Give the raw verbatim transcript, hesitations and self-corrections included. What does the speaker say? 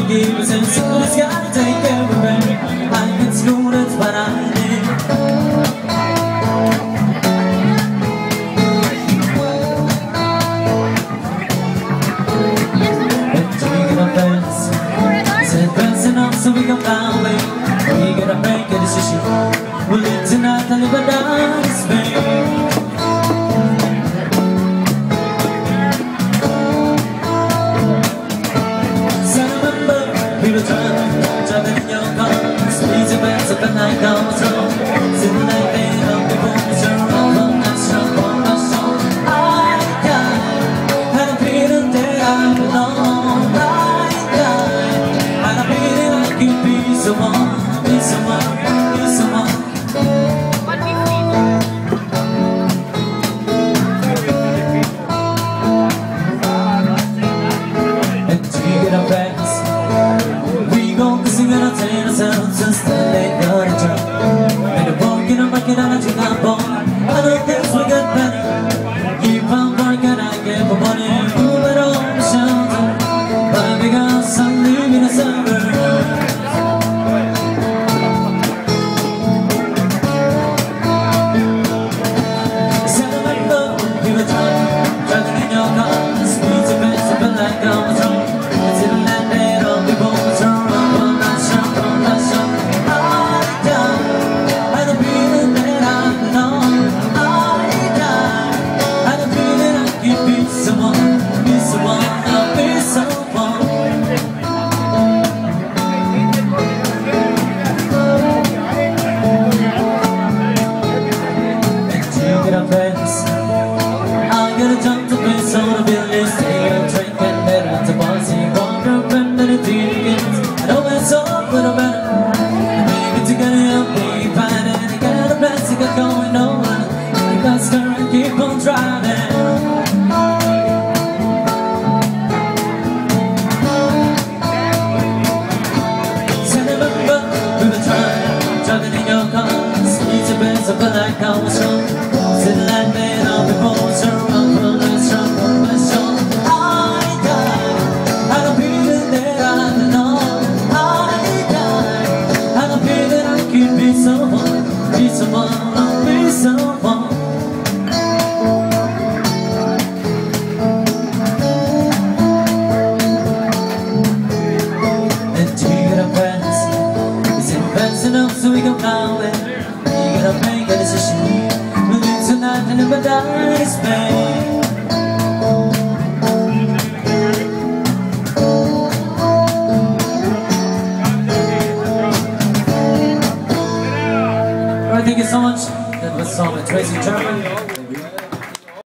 give us, and somebody's gotta take care of it. I can school, that's what I did. So we go down, babe. We gotta make a decision. We'll live tonight and live or die this way. So remember, we were driving, driving in your car. Squeeze your bands up and night comes wrong. Sitting like they love me for me, so wrong, wrong, not strong, wrong, not strong. I died, had a feeling that I belong. I died, had a feeling I could be someone, be someone, be someone. And to get our friends, we gon' be singing our tennis sounds just the late night drunk. And the walking and rocking and I drink our bone. I know things will get better. Keep on working, I get for money. Move it on the shelter, but because I'm living a summer. I gotta jump to place on a building, stay and drink and better at the bar, see one up and then it begins. I know it's all for the better. Maybe together help me find it. I got a blessing going on. You got stir and keep on driving. So remember, we were trying, driving in your car. Squeeze your bands up like I was strong. Sitting like that on the phone, so wrong, wrong, that's wrong, wrong, that's wrong. I died, I don't feel it that I belong. I died, I don't feel that I could be someone, be someone, be someone. And to get our friends, is it fast enough so we go now and we gotta make a decision. Tonight and never die this way. Alright, thank you so much. That was song by Tracy Chapman.